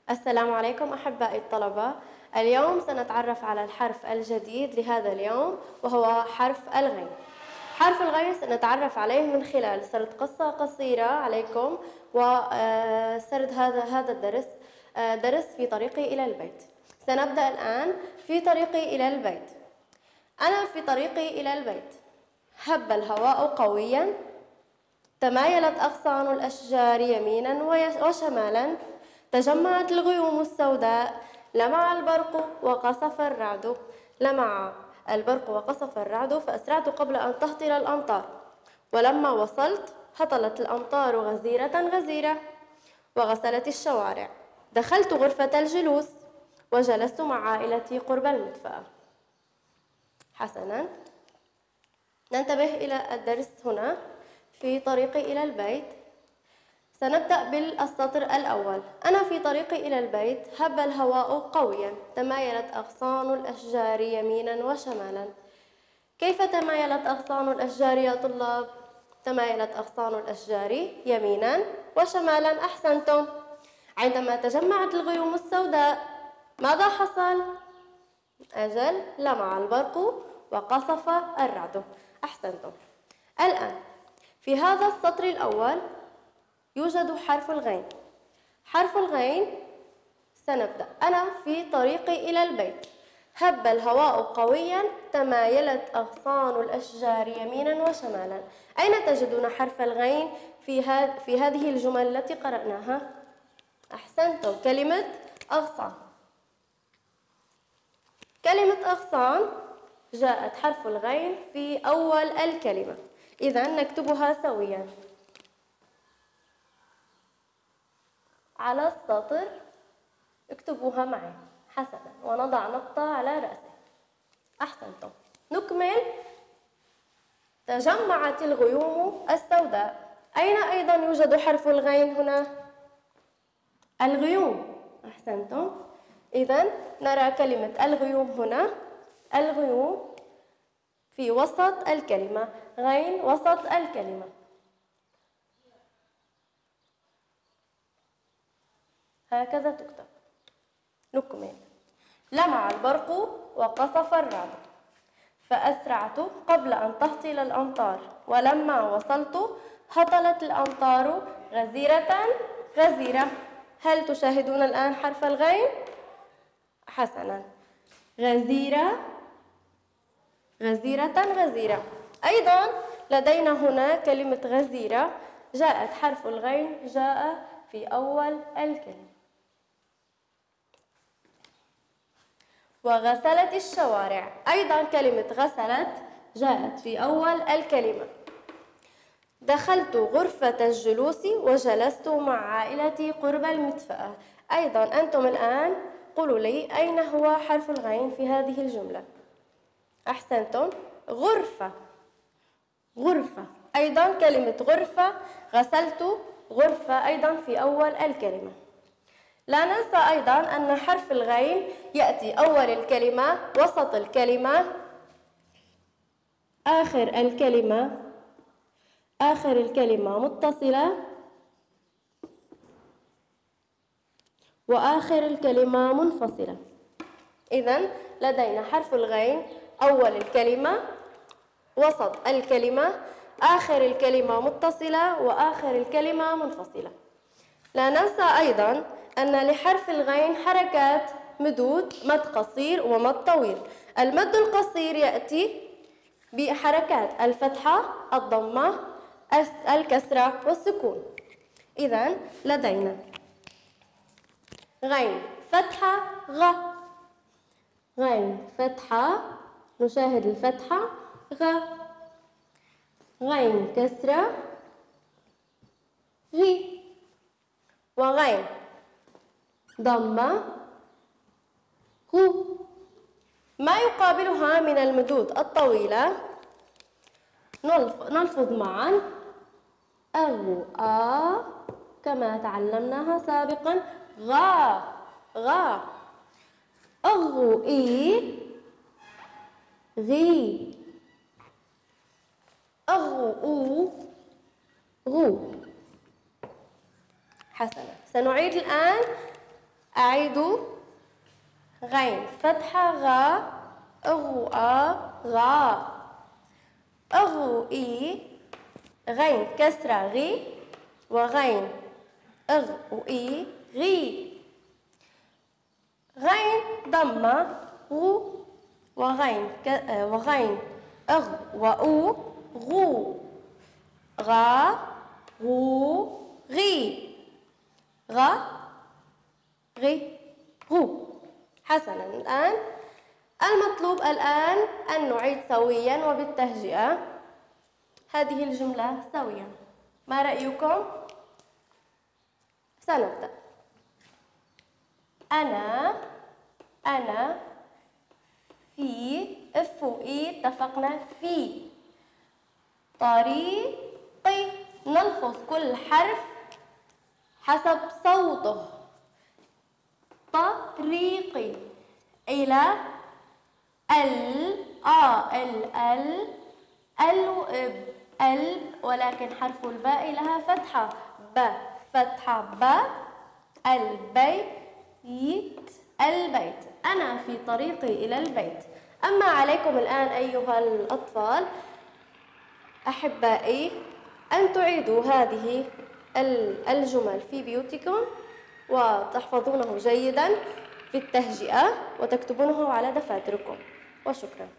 السلام عليكم أحبائي الطلبة. اليوم سنتعرف على الحرف الجديد لهذا اليوم وهو حرف الغين. حرف الغين سنتعرف عليه من خلال سرد قصة قصيرة عليكم وسرد هذا الدرس درس في طريقي إلى البيت. سنبدأ الآن في طريقي إلى البيت. أنا في طريقي إلى البيت، هب الهواء قويا، تمايلت أغصان الأشجار يمينا وشمالا، تجمعت الغيوم السوداء، لمع البرق وقصف الرعد. لمع البرق وقصف الرعد فأسرعت قبل أن تهطل الأمطار، ولما وصلت هطلت الأمطار غزيرة غزيرة وغسلت الشوارع. دخلت غرفة الجلوس وجلست مع عائلتي قرب المدفأة. حسنا، ننتبه إلى الدرس هنا في طريقي إلى البيت. سنبدأ بالسطر الأول. أنا في طريقي إلى البيت، هب الهواء قويا، تمايلت أغصان الأشجار يمينا وشمالا. كيف تمايلت أغصان الأشجار يا طلاب؟ تمايلت أغصان الأشجار يمينا وشمالا. أحسنتم. عندما تجمعت الغيوم السوداء ماذا حصل؟ أجل، لمع البرق وقصف الرعد. أحسنتم. الآن في هذا السطر الأول يوجد حرف الغين. حرف الغين سنبدأ. أنا في طريقي إلى البيت، هب الهواء قويا، تمايلت أغصان الأشجار يمينا وشمالا. أين تجدون حرف الغين في هذه الجمل التي قرأناها؟ أحسنتم، كلمة أغصان. كلمة أغصان جاءت حرف الغين في أول الكلمة، إذن نكتبها سويا على السطر. اكتبوها معي. حسنا، ونضع نقطة على رأسه. أحسنتم. نكمل. تجمعت الغيوم السوداء. أين أيضا يوجد حرف الغين هنا؟ الغيوم. أحسنتم. إذن نرى كلمة الغيوم هنا. الغيوم في وسط الكلمة، غين وسط الكلمة. هكذا تكتب. نكمل. لمع البرق وقصف الرعد فأسرعت قبل أن تهطل الأمطار، ولما وصلت هطلت الأمطار غزيرة غزيرة. هل تشاهدون الآن حرف الغين؟ حسنا، غزيرة غزيرة غزيرة. أيضا لدينا هنا كلمة غزيرة، جاءت حرف الغين جاء في أول الكلمة. وغسلت الشوارع. أيضا كلمة غسلت جاءت في أول الكلمة. دخلت غرفة الجلوس وجلست مع عائلتي قرب المدفأة. أيضا أنتم الآن قولوا لي أين هو حرف الغين في هذه الجملة؟ أحسنتم، غرفة. غرفة. أيضا كلمة غرفة، غسلت غرفة أيضا في أول الكلمة. لا ننسى أيضا أن حرف الغين يأتي أول الكلمة، وسط الكلمة، آخر الكلمة. آخر الكلمة متصلة، وآخر الكلمة منفصلة. إذن لدينا حرف الغين أول الكلمة، وسط الكلمة، آخر الكلمة متصلة، وآخر الكلمة منفصلة. لا ننسى أيضا أن لحرف الغين حركات مدود، مد قصير ومد طويل. المد القصير يأتي بحركات الفتحة، الضمة، الكسرة والسكون. إذن لدينا غين فتحة غ، غين فتحة، نشاهد الفتحة غ، غين كسرة غي، وغين ضمة غو. ما يقابلها من المدود الطويلة نلفظ معا أغو آ كما تعلمناها سابقا. غا غا. أغو إي غي. أغو أو غو. حسنا، سنعيد الآن أعيد. غين فتحة غا، أغوأ غا. أغوئي. غين كسرة غي، وغين أغوئي غي. غين ضمة غو، وغين أغ وأو غو. غا غو غي. غا غي غو. حسنا، الآن المطلوب الآن أن نعيد سويا وبالتهجئة هذه الجملة سويا. ما رأيكم؟ سنبدأ. أنا في اف وإي اتفقنا في طريقي. نلفظ كل حرف حسب صوته. طريقي إلى ال ولكن حرف الباء لها فتحة ب، فتحة ب. البيت أنا في طريقي إلى البيت. أما عليكم الآن أيها الأطفال أحبائي أن تعيدوا هذه الجمل في بيوتكم وتحفظونه جيدا في التهجئة وتكتبونه على دفاتركم. وشكرا.